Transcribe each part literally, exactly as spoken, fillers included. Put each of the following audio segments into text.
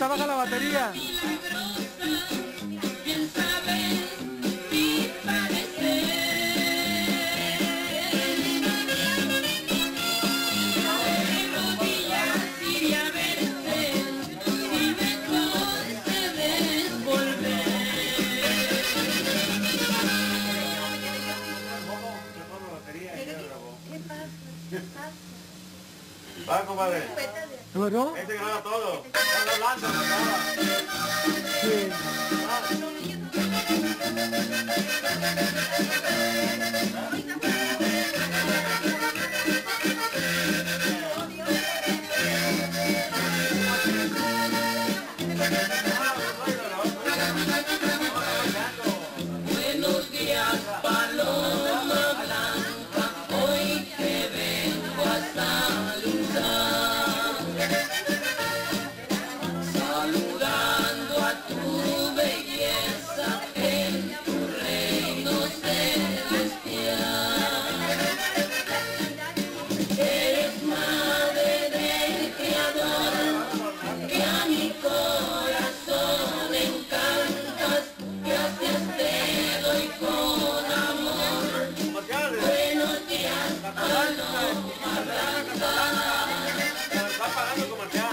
baja la batería. Va, compadre. ¿Bueno? Este graba todo. Está hablando, graba. Sí. Buenos días, paloma blanca, hoy te vengo a saludar, saludando a tu belleza en tu reino celestial. Eres madre del Creador, que a mi corazón encantas, gracias te doy con amor. Buenos días, paloma blanca. Está pagando comercial.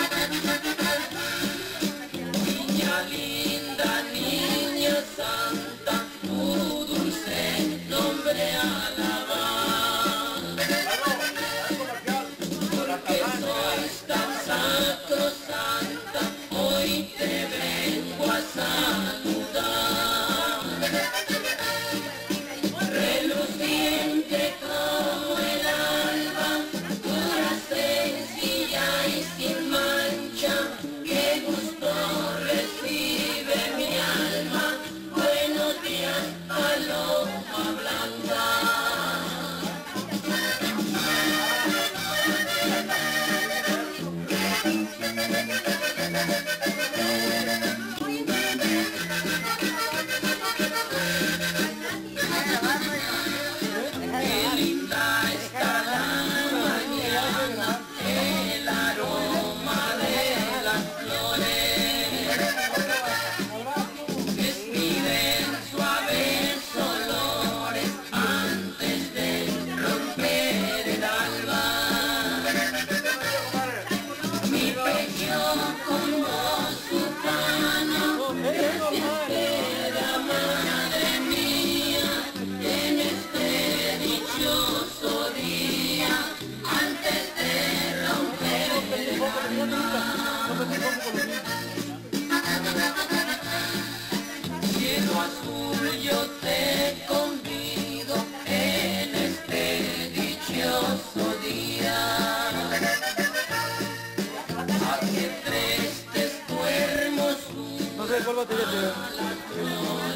Niña linda, niña santa, tu dulce nombre alabar. Porque sois tan sacrosanta, hoy te vengo a saludar. Reluciente como el alba, pura, sencilla y sin mancha, qué gusto recibe mi alma. Buenos días, paloma blanca. Qué linda está la mañana, el aroma de las flores, despiden suaves olores antes de romper el alba. Mi pecho como su mano, espera, madre mía, en este dichoso día, antes de romper el alba. Cielo azul, yo te convido en este dichoso día, a que prestes tu hermosura. No sé cuál batería te a la gloria